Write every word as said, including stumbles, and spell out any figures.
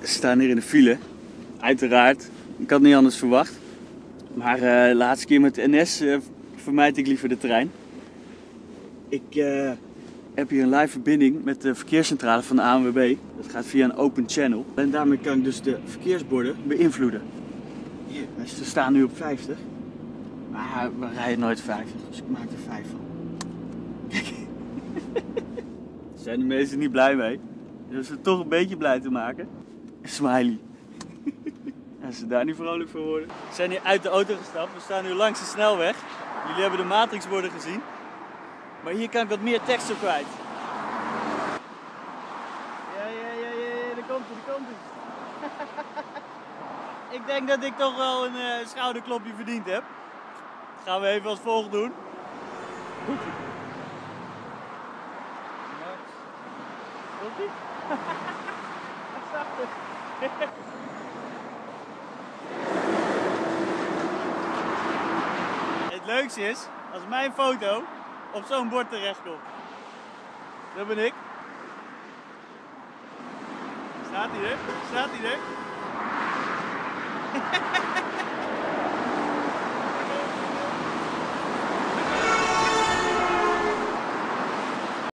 We staan hier in de file. Uiteraard. Ik had niet anders verwacht. Maar uh, de laatste keer met de N S uh, vermijd ik liever de trein. Ik uh, heb hier een live verbinding met de verkeerscentrale van de A N W B. Dat gaat via een open channel. En daarmee kan ik dus de verkeersborden beïnvloeden. Hier, ze staan nu op vijftig. Maar we rijden nooit vijftig, dus ik maak er vijf van. Kijk. Daar zijn de mensen niet blij mee. Dus ze toch een beetje blij te maken. Smiley. Als ze daar niet vrolijk voor worden. We zijn hier uit de auto gestapt. We staan nu langs de snelweg. Jullie hebben de matrixborden gezien. Maar hier kan ik wat meer tekst op kwijt. Ja, ja, ja, ja, ja, daar komt ie, daar komt ie. Ik denk dat ik toch wel een uh, schouderklopje verdiend heb. Dat gaan we even als volgt doen. Komt ie? Het leukste is, als mijn foto op zo'n bord terechtkomt. Dat ben ik. Staat hij er? Staat hij er?